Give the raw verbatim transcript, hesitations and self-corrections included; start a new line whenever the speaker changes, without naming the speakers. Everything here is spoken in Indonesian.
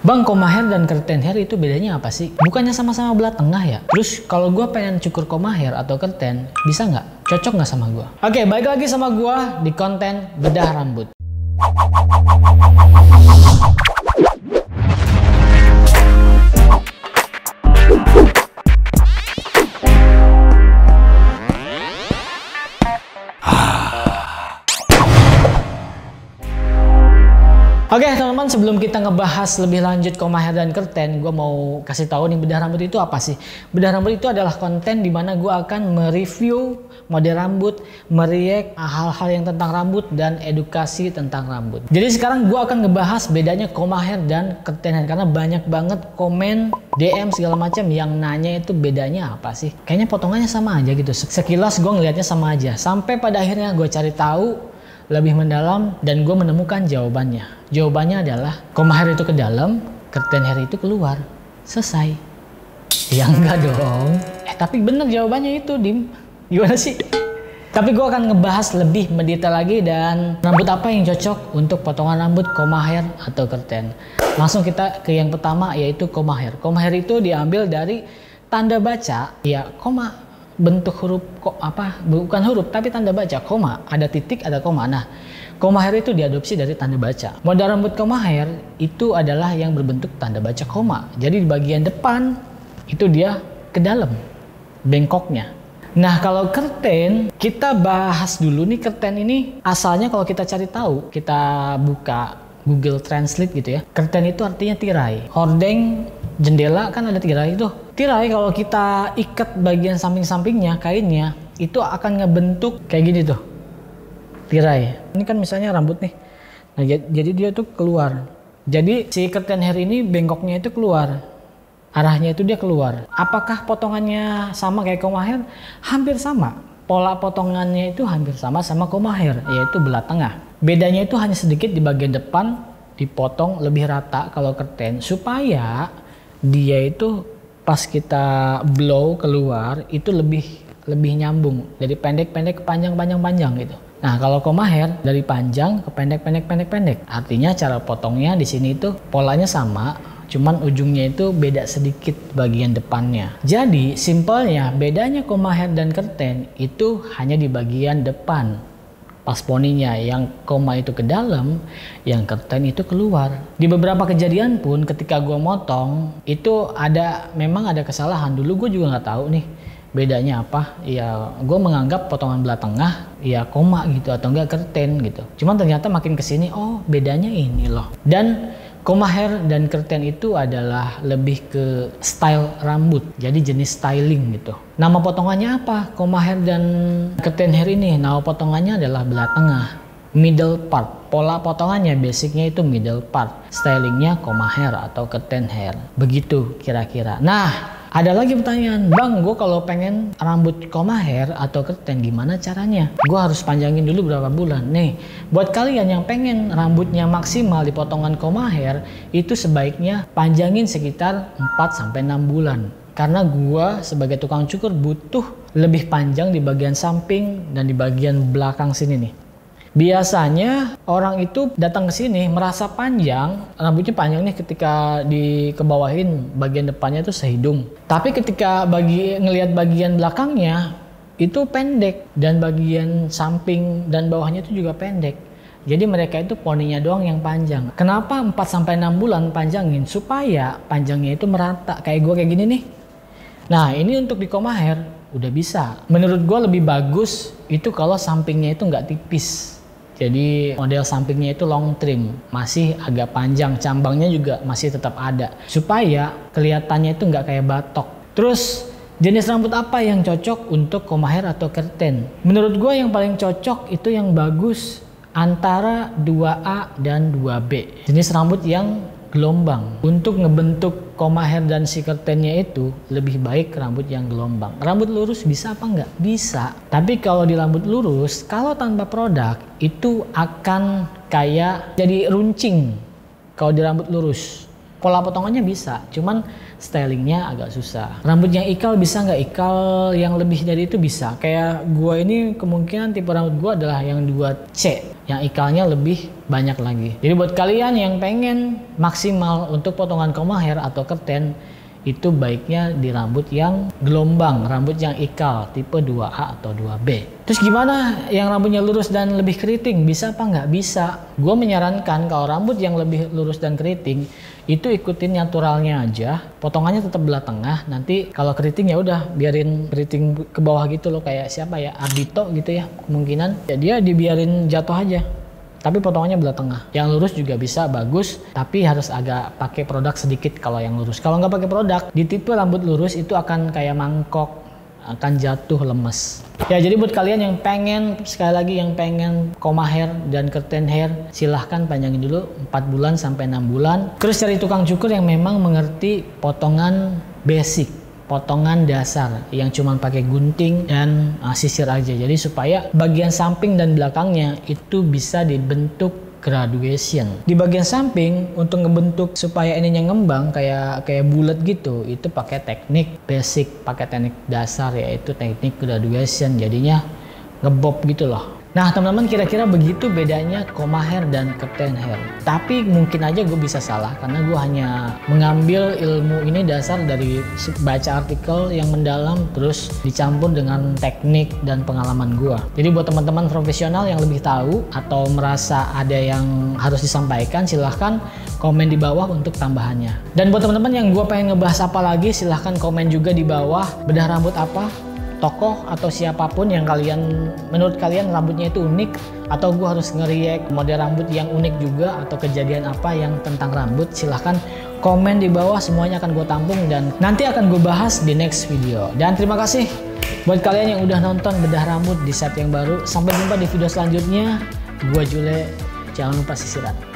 Bang, koma hair dan curtain hair itu bedanya apa sih? Bukannya sama-sama belah tengah ya? Terus kalau gue pengen cukur koma hair atau curtain, bisa nggak? Cocok nggak sama gue? Oke, balik lagi sama gue di konten bedah rambut. Oke teman-teman, sebelum kita ngebahas lebih lanjut koma hair dan curtain, gue mau kasih tahu nih bedah rambut itu apa sih? Bedah rambut itu adalah konten dimana gue akan mereview model rambut, mereact hal-hal yang tentang rambut dan edukasi tentang rambut. Jadi sekarang gue akan ngebahas bedanya koma hair dan curtain hair karena banyak banget komen, D M segala macam yang nanya itu bedanya apa sih? Kayaknya potongannya sama aja gitu. Sekilas gue ngelihatnya sama aja. Sampai pada akhirnya gue cari tahu lebih mendalam dan gue menemukan jawabannya. Jawabannya adalah koma hair itu ke dalam, curtain hair itu keluar. Selesai. Ya enggak dong. Eh tapi bener jawabannya itu, Dim. Gimana sih? Tapi gue akan ngebahas lebih mendetail lagi dan rambut apa yang cocok untuk potongan rambut koma hair atau curtain. Langsung kita ke yang pertama yaitu koma hair. Koma hair itu diambil dari tanda baca, ya koma. Bentuk huruf kok apa bukan huruf tapi tanda baca koma, ada titik ada koma. Nah, koma hair itu diadopsi dari tanda baca. Model rambut koma hair itu adalah yang berbentuk tanda baca koma. Jadi di bagian depan itu dia ke dalam bengkoknya. Nah, kalau curtain kita bahas dulu nih. Curtain ini asalnya kalau kita cari tahu, kita buka Google Translate gitu ya. Curtain itu artinya tirai. Hordeng jendela kan ada tirai itu. Tirai kalau kita ikat bagian samping-sampingnya kainnya itu akan ngebentuk kayak gini tuh. Tirai. Ini kan misalnya rambut nih. Nah, jadi dia tuh keluar. Jadi si curtain hair ini bengkoknya itu keluar. Arahnya itu dia keluar. Apakah potongannya sama kayak koma hair? Hampir sama. Pola potongannya itu hampir sama sama koma hair, yaitu belah tengah. Bedanya itu hanya sedikit di bagian depan dipotong lebih rata kalau curtain supaya dia itu pas kita blow keluar itu lebih lebih nyambung dari pendek-pendek ke panjang-panjang-panjang gitu. Nah, kalau koma hair dari panjang ke pendek-pendek-pendek-pendek. Artinya cara potongnya di sini itu polanya sama, cuman ujungnya itu beda sedikit bagian depannya. Jadi simpelnya bedanya koma hair dan curtain itu hanya di bagian depan. Pas poninya, yang koma itu ke dalam, yang curtain itu keluar. Di beberapa kejadian pun ketika gue motong itu ada memang ada kesalahan. Dulu gue juga nggak tahu nih bedanya apa. Ya gue menganggap potongan belah tengah ya koma gitu atau enggak curtain gitu. Cuman ternyata makin kesini oh bedanya ini loh. Dan koma hair dan curtain itu adalah lebih ke style rambut, jadi jenis styling gitu. Nama potongannya apa? Koma hair dan curtain hair ini, nama potongannya adalah belah tengah, middle part. Pola potongannya basicnya itu middle part, stylingnya koma hair atau curtain hair. Begitu kira-kira. Nah, ada lagi pertanyaan, Bang, gue kalau pengen rambut koma hair atau curtain gimana caranya? Gue harus panjangin dulu berapa bulan? Nih, buat kalian yang pengen rambutnya maksimal di potongan koma hair, itu sebaiknya panjangin sekitar empat sampai enam bulan. Karena gue sebagai tukang cukur butuh lebih panjang di bagian samping dan di bagian belakang sini nih. Biasanya orang itu datang ke sini merasa panjang, rambutnya panjang nih ketika dikebawahin bagian depannya itu sehidung. Tapi ketika bagi ngelihat bagian belakangnya itu pendek dan bagian samping dan bawahnya itu juga pendek. Jadi mereka itu poninya doang yang panjang. Kenapa empat sampai enam bulan panjangin? Supaya panjangnya itu merata kayak gue kayak gini nih. Nah, ini untuk di koma hair udah bisa. Menurut gue lebih bagus itu kalau sampingnya itu nggak tipis. Jadi model sampingnya itu long trim, masih agak panjang, cambangnya juga masih tetap ada. Supaya kelihatannya itu nggak kayak batok. Terus jenis rambut apa yang cocok untuk koma hair atau curtain? Menurut gue yang paling cocok itu yang bagus antara dua A dan dua B. Jenis rambut yang gelombang. Untuk ngebentuk koma hair dan si curtainnya itu lebih baik rambut yang gelombang. Rambut lurus bisa apa enggak? Bisa. Tapi kalau di rambut lurus, kalau tanpa produk itu akan kayak jadi runcing kalau di rambut lurus. pola potongannya bisa, cuman stylingnya agak susah. Rambut yang ikal bisa nggak? Ikal yang lebih dari itu bisa. Kayak gua ini kemungkinan tipe rambut gua adalah yang dua C, yang ikalnya lebih banyak lagi. Jadi buat kalian yang pengen maksimal untuk potongan comb hair atau kerten, itu baiknya di rambut yang gelombang, rambut yang ikal tipe dua A atau dua B. Terus gimana yang rambutnya lurus dan lebih keriting? Bisa apa nggak? Bisa. Gue menyarankan kalau rambut yang lebih lurus dan keriting itu ikutin naturalnya aja, potongannya tetap belah tengah. Nanti kalau keriting ya udah biarin keriting ke bawah gitu loh, kayak siapa ya, Ardito gitu ya, kemungkinan ya dia dibiarin jatuh aja. Tapi potongannya belah tengah. Yang lurus juga bisa bagus, tapi harus agak pakai produk sedikit kalau yang lurus. Kalau nggak pakai produk, di tipe rambut lurus itu akan kayak mangkok, akan jatuh lemes. Ya jadi buat kalian yang pengen, sekali lagi yang pengen comb hair dan curtain hair, silahkan panjangin dulu empat bulan sampai enam bulan. Terus cari tukang cukur yang memang mengerti potongan basic, potongan dasar yang cuma pakai gunting dan uh, sisir aja. Jadi supaya bagian samping dan belakangnya itu bisa dibentuk graduation. Di bagian samping untuk ngebentuk supaya ininya ngembang kayak kayak bulat gitu, itu pakai teknik basic, pakai teknik dasar yaitu teknik graduation. Jadinya ngebob gitu loh. Nah teman-teman, kira-kira begitu bedanya comb hair dan curtain hair. Tapi mungkin aja gue bisa salah karena gue hanya mengambil ilmu ini dasar dari baca artikel yang mendalam terus dicampur dengan teknik dan pengalaman gue. Jadi buat teman-teman profesional yang lebih tahu atau merasa ada yang harus disampaikan, silahkan komen di bawah untuk tambahannya. Dan buat teman-teman yang gue pengen ngebahas apa lagi, silahkan komen juga di bawah bedah rambut apa, tokoh atau siapapun yang kalian menurut kalian rambutnya itu unik, atau gue harus nge-react model rambut yang unik juga, atau kejadian apa yang tentang rambut. Silahkan komen di bawah, semuanya akan gue tampung dan nanti akan gue bahas di next video. Dan terima kasih buat kalian yang udah nonton bedah rambut di set yang baru. Sampai jumpa di video selanjutnya. Gue Jule, jangan lupa sisiran.